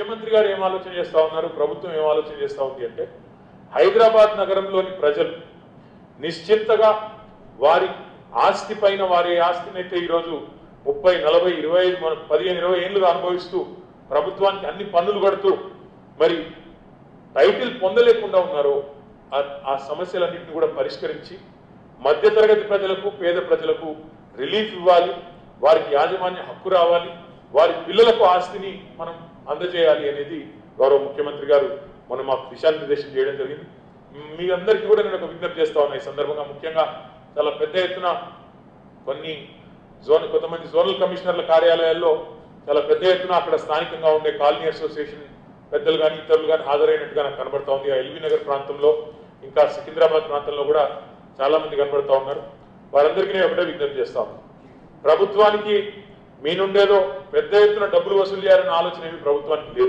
ముఖ్యమంత్రి గారు ఏం ఆలోచన చేస్తా ఉన్నారు, ప్రభుత్వం ఏం ఆలోచన చేస్తా ఉంది అంటే హైదరాబాద్ నగరంలోని ప్రజలు నిశ్చింతగా వారి ఆస్తి పైన వారి ఆస్తిని అయితే ఈరోజు 30, 40, 25, 15, 20 ఏళ్లుగా అనుభవిస్తూ ప్రభుత్వానికి అన్ని పన్నులు కడుతూ మరి టైటిల్ పొందలేకుండా ఉన్నారో ఆ సమస్యలన్నింటినీ కూడా పరిష్కరించి మధ్యతరగతి ప్రజలకు పేద ప్రజలకు రిలీఫ్ ఇవ్వాలి, వారికి యాజమాన్య హక్కు రావాలి, వారి పిల్లలకు ఆస్తిని మనం అందజేయాలి అనేది గౌరవ ముఖ్యమంత్రి గారు మనం మాకు దిశానిర్దేశం చేయడం జరిగింది. మీ అందరికీ కూడా నేను ఒక విజ్ఞప్తి చేస్తా ఉన్నా. ఈ సందర్భంగా ముఖ్యంగా చాలా పెద్ద ఎత్తున కొంతమంది జోనల్ కమిషనర్ల కార్యాలయాల్లో చాలా పెద్ద ఎత్తున అక్కడ స్థానికంగా ఉండే కాలనీ అసోసియేషన్ పెద్దలు కానీ ఇతరులు కానీ హాజరైనట్టుగా నాకు కనబడతా ఉంది. ఆ ఎల్బీ నగర్ ప్రాంతంలో ఇంకా సికింద్రాబాద్ ప్రాంతంలో కూడా చాలా మంది కనబడతా ఉన్నారు. వారందరికీ నేను ఒకటే విజ్ఞప్తి చేస్తా ఉన్నాను. ప్రభుత్వానికి మీ నుండేదో పెద్ద ఎత్తున డబ్బులు వసూలు చేయాలనే ఆలోచన ఏమి ప్రభుత్వానికి లేదు.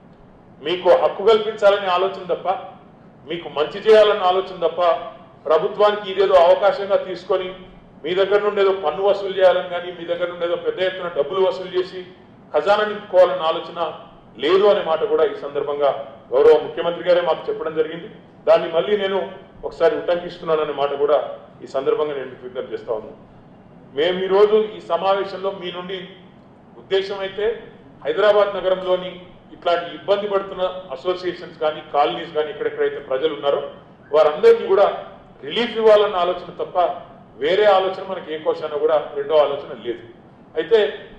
మీకు హక్కు కల్పించాలనే ఆలోచన తప్ప, మీకు మంచి చేయాలన్న ఆలోచన తప్ప ప్రభుత్వానికి ఇదేదో అవకాశంగా తీసుకొని మీ దగ్గర నుండి ఏదో పన్ను వసూలు చేయాలని కానీ మీ దగ్గర నుండి ఏదో పెద్ద ఎత్తున డబ్బులు వసూలు చేసి ఖజానా నింపుకోవాలన్న ఆలోచన లేదు అనే మాట కూడా ఈ సందర్భంగా గౌరవ ముఖ్యమంత్రి గారే మాకు చెప్పడం జరిగింది. దాన్ని మళ్ళీ నేను ఒకసారి ఉటంకిస్తున్నాననే మాట కూడా ఈ సందర్భంగా నేను విజ్ఞప్తి చేస్తా ఉన్నాను. మేము ఈరోజు ఈ సమావేశంలో మీ నుండి ఉద్దేశం అయితే హైదరాబాద్ నగరంలోని ఇట్లాంటి ఇబ్బంది పడుతున్న అసోసియేషన్స్ కానీ కాలనీస్ కానీ ఎక్కడెక్కడైతే ప్రజలు ఉన్నారో వారందరికీ కూడా రిలీఫ్ ఇవ్వాలన్న ఆలోచన తప్ప వేరే ఆలోచన మనకి ఏ కోశాన కూడా రెండో ఆలోచన లేదు. అయితే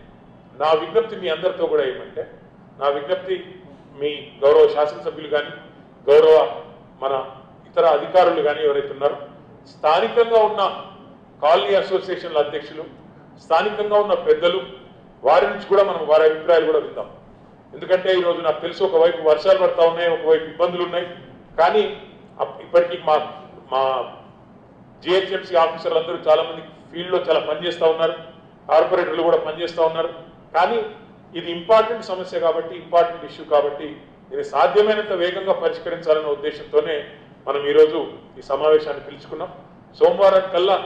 నా విజ్ఞప్తి మీ అందరితో కూడా ఏమంటే, నా విజ్ఞప్తి మీ గౌరవ శాసనసభ్యులు కానీ గౌరవ మన ఇతర అధికారులు కానీ ఎవరైతే ఉన్నారో స్థానికంగా ఉన్న కాలనీ అసోసియేషన్ల అధ్యక్షులు, స్థానికంగా ఉన్న పెద్దలు, వారి నుంచి కూడా మనం వారి అభిప్రాయాలు కూడా విందాం. ఎందుకంటే ఈరోజు నాకు తెలుసు ఒకవైపు వర్షాలు పడతా ఉన్నాయి, ఒకవైపు ఇబ్బందులు ఉన్నాయి. కానీ ఇప్పటికీ మా జిహెచ్ఎంసీ ఆఫీసర్లు అందరూ చాలా మంది ఫీల్డ్లో చాలా పనిచేస్తూ ఉన్నారు, కార్పొరేటర్లు కూడా పనిచేస్తూ ఉన్నారు. కానీ ఇది ఇంపార్టెంట్ సమస్య కాబట్టి, ఇంపార్టెంట్ ఇష్యూ కాబట్టి ఇది సాధ్యమైనంత వేగంగా పరిష్కరించాలనే ఉద్దేశంతోనే మనం ఈరోజు ఈ సమావేశాన్ని పిలుచుకున్నాం. సోమవారం కల్లా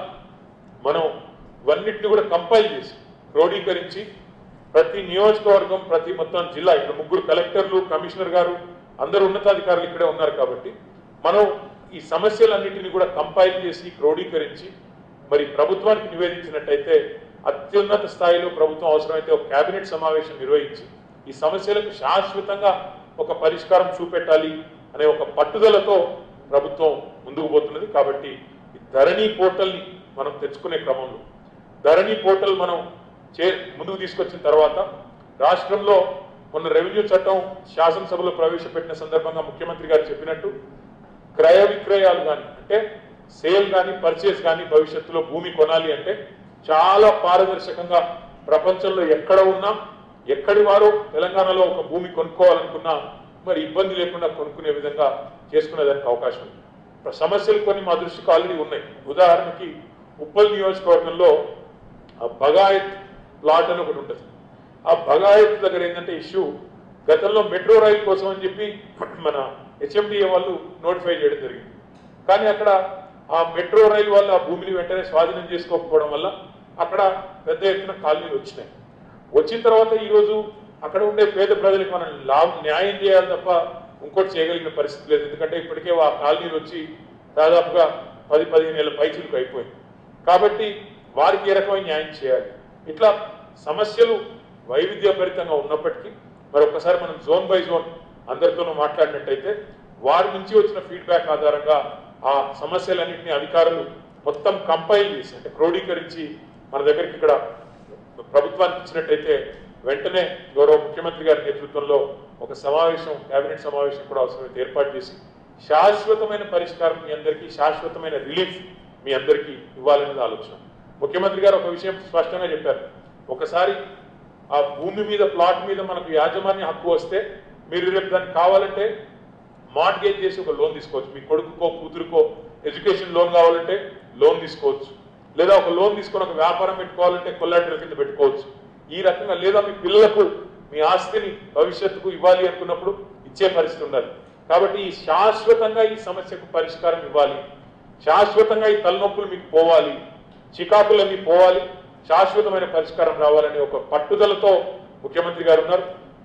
మనం ఇవన్నిటిని కూడా కంపైల్ చేసి క్రోడీకరించి ప్రతి నియోజకవర్గం ప్రతి మొత్తం జిల్లా ఇక్కడ 3 కలెక్టర్లు, కమిషనర్ గారు అందరూ ఉన్నతాధికారులు ఇక్కడే ఉన్నారు కాబట్టి మనం ఈ సమస్యలన్నింటినీ కూడా కంపైల్ చేసి క్రోడీకరించి మరి ప్రభుత్వానికి నివేదించినట్టయితే అత్యున్నత స్థాయిలో ప్రభుత్వం అవసరమైతే ఒక కేబినెట్ సమావేశం నిర్వహించి ఈ సమస్యలకు శాశ్వతంగా ఒక పరిష్కారం చూపెట్టాలి అనే ఒక పట్టుదలతో ప్రభుత్వం ముందుకు పోతున్నది. కాబట్టి ఈ ధరణి పోర్టల్ని మనం తెచ్చుకునే క్రమంలో ధరణి పోర్టల్ మనం ముందుకు తీసుకొచ్చిన తర్వాత రాష్ట్రంలో మొన్న రెవెన్యూ చట్టం శాసనసభలో ప్రవేశపెట్టిన సందర్భంగా ముఖ్యమంత్రి గారు చెప్పినట్టు క్రయ విక్రయాలు కానీ అంటే సేల్ కానీ పర్చేస్ కానీ భవిష్యత్తులో భూమి కొనాలి అంటే చాలా పారదర్శకంగా ప్రపంచంలో ఎక్కడ ఉన్నా ఎక్కడి వారు తెలంగాణలో ఒక భూమి కొనుక్కోవాలనుకున్నా మరి ఇబ్బంది లేకుండా కొనుక్కునే విధంగా చేసుకునేదానికి అవకాశం ఉంది. సమస్యలు కొన్ని మా దృష్టికి ఆల్రెడీ ఉన్నాయి. ఉదాహరణకి ఉప్పల్ నియోజకవర్గంలో బగాయత్ ప్లాట్ అని ఒకటి ఉంటుంది. ఆ బగాయత్ దగ్గర ఏంటంటే ఇష్యూ గతంలో మెట్రో రైలు కోసం అని చెప్పి మన హెచ్ఎండిఏ వాళ్ళు నోటిఫై చేయడం జరిగింది. కానీ అక్కడ ఆ మెట్రో రైలు వాళ్ళు ఆ భూమిని వెంటనే స్వాధీనం చేసుకోకపోవడం వల్ల అక్కడ పెద్ద ఎత్తున కాలనీలు వచ్చినాయి. వచ్చిన తర్వాత ఈరోజు అక్కడ ఉండే పేద ప్రజలకు మనం న్యాయం చేయాలి తప్ప ఇంకోటి చేయగలిగిన పరిస్థితి లేదు. ఎందుకంటే ఇప్పటికే ఆ కాలనీలు వచ్చి దాదాపుగా 10-15 ఏళ్ళ పైచులకు అయిపోయింది. కాబట్టి వారికి ఏ రకమైన న్యాయం చేయాలి. ఇట్లా సమస్యలు వైవిధ్యభరితంగా ఉన్నప్పటికీ మరొకసారి మనం జోన్ బై జోన్ అందరితోనూ మాట్లాడినట్టయితే వారి నుంచి వచ్చిన ఫీడ్బ్యాక్ ఆధారంగా ఆ సమస్యలన్నింటినీ అధికారులు మొత్తం కంపైల్ చేసి అంటే క్రోడీకరించి మన దగ్గరికి ఇక్కడ ప్రభుత్వానికి ఇచ్చినట్టయితే వెంటనే గౌరవ ముఖ్యమంత్రి గారి నేతృత్వంలో ఒక సమావేశం, కేబినెట్ సమావేశం కూడా అవసరమైతే ఏర్పాటు చేసి శాశ్వతమైన పరిష్కారం మీ అందరికీ, శాశ్వతమైన రిలీఫ్ మీ అందరికీ ఇవ్వాలనేది ఆలోచన. ముఖ్యమంత్రి గారు ఒక విషయం స్పష్టంగా చెప్పారు. ఒకసారి ఆ భూమి మీద ప్లాట్ మీద మనకు యాజమాన్య హక్కు వస్తే మీరు రేపు దానికి కావాలంటే మార్ట్గేజ్ చేసి ఒక లోన్ తీసుకోవచ్చు. మీ కొడుకుకో కూతురుకో ఎడ్యుకేషన్ లోన్ కావాలంటే లోన్ తీసుకోవచ్చు. లేదా ఒక లోన్ తీసుకొని ఒక వ్యాపారం పెట్టుకోవాలంటే కొల్లాటరల్ కింద పెట్టుకోవచ్చు. ఈ రకంగా లేదా మీ పిల్లలకు మీ ఆస్తిని భవిష్యత్తుకు ఇవ్వాలి అనుకున్నప్పుడు ఇచ్చే పరిస్థితి ఉండాలి. కాబట్టి ఈ శాశ్వతంగా ఈ సమస్యకు పరిష్కారం ఇవ్వాలి, శాశ్వతంగా ఈ తలనొప్పులు మీకు పోవాలి, చికాకులన్నీ పోవాలి, శాశ్వతమైన పరిష్కారం రావాలనే ఒక పట్టుదలతో ముఖ్యమంత్రి గారు ఉన్నారు.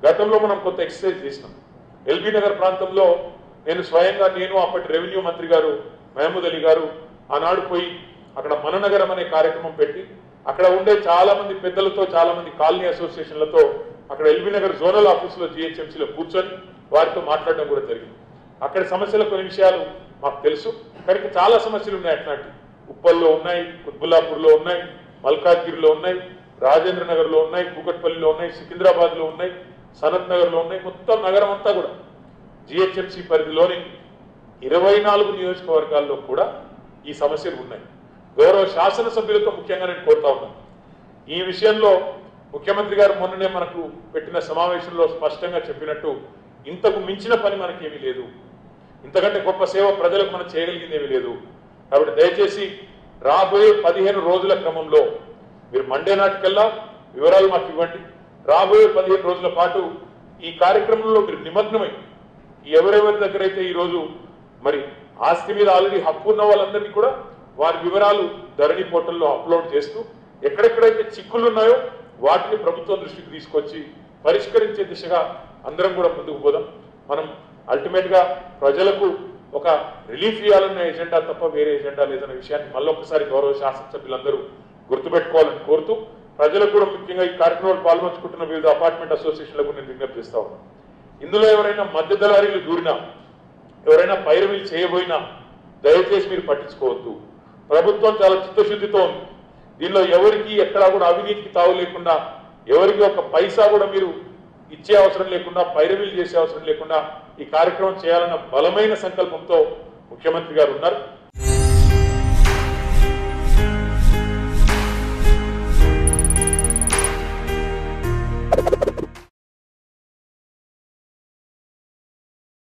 గతంలో మనం కొంత ఎక్సర్సైజ్ చేసినాం. ఎల్బీ నగర్ ప్రాంతంలో నేను స్వయంగా అప్పటి రెవెన్యూ మంత్రి గారు మహమూద్ అలీ గారు ఆనాడు పోయి అక్కడ మననగరం అనే కార్యక్రమం పెట్టి అక్కడ ఉండే చాలా మంది పెద్దలతో, చాలా మంది కాలనీ అసోసియేషన్లతో అక్కడ ఎల్బీ నగర్ జోనల్ ఆఫీసులో జిహెచ్ఎంసీలో కూర్చొని వారితో మాట్లాడడం కూడా జరిగింది. అక్కడ సమస్యల కొన్ని విషయాలు మాకు తెలుసు, కానీ చాలా సమస్యలు ఉన్నాయి. అట్లాంటి ఉప్పల్లో ఉన్నాయి, కుత్బుల్లాపూర్లో ఉన్నాయి, మల్కాజ్గిరిలో ఉన్నాయి, రాజేంద్ర నగర్లో ఉన్నాయి, కూకట్పల్లిలో ఉన్నాయి, సికింద్రాబాద్లో ఉన్నాయి, సనత్ నగర్లో ఉన్నాయి. మొత్తం నగరం అంతా కూడా జిహెచ్ఎంసీ పరిధిలోని 24 నియోజకవర్గాల్లో కూడా ఈ సమస్యలు ఉన్నాయి. గౌరవ శాసనసభ్యులతో ముఖ్యంగా నేను కోరుతా ఉన్నాను, ఈ విషయంలో ముఖ్యమంత్రి గారు మొన్ననే మనకు పెట్టిన సమావేశంలో స్పష్టంగా చెప్పినట్టు ఇంతకు మించిన పని మనకేమీ లేదు, ఇంతకంటే గొప్ప సేవ ప్రజలకు మనం చేయగలిగింది ఏమీ లేదు. కాబట్టి దయచేసి రాబోయే 15 రోజుల క్రమంలో మీరు మండే నాటికల్లా వివరాలు మాకు ఇవ్వండి. రాబోయే 15 రోజుల పాటు ఈ కార్యక్రమంలో మీరు నిమగ్నమై ఎవరెవరి దగ్గర అయితే ఈరోజు మరి ఆస్తి మీద ఆల్రెడీ హక్కు ఉన్న వాళ్ళందరినీ కూడా వారి వివరాలు ధరణి పోర్టల్లో అప్లోడ్ చేస్తూ ఎక్కడెక్కడైతే చిక్కులు ఉన్నాయో వాటిని ప్రభుత్వం దృష్టికి తీసుకొచ్చి పరిష్కరించే దిశగా అందరం కూడా ముందుకు పోదాం. మనం అల్టిమేట్ గా ప్రజలకు ఒక రిలీఫ్ ఇవ్వాలన్న ఎజెండా తప్ప వేరే ఎజెండా లేదన్న విషయాన్ని మళ్ళొకసారి గౌరవ శాసనసభ్యులందరూ గుర్తుపెట్టుకోవాలని కోరుతూ ప్రజలకు కూడా ముఖ్యంగా ఈ కార్యక్రమంలో పాల్పంచుకుంటున్న వివిధ అపార్ట్మెంట్ అసోసియేషన్లకు నేను విజ్ఞప్తి చేస్తా ఉన్నాను. ఇందులో ఎవరైనా మధ్య దళారీలు దూరినా, ఎవరైనా పైరవీలు చేయబోయినా దయచేసి మీరు పట్టించుకోవద్దు. ప్రభుత్వం చాలా చిత్తశుద్ధితో ఉంది. దీనిలో ఎవరికి ఎక్కడా కూడా అవినీతికి తావు లేకుండా, ఎవరికి ఒక పైసా కూడా మీరు ఇచ్చే అవసరం లేకుండా, పైరవీలు చేసే అవసరం లేకుండా ఈ కార్యక్రమం చేయాలన్న బలమైన సంకల్పంతో ముఖ్యమంత్రి గారు ఉన్నారు.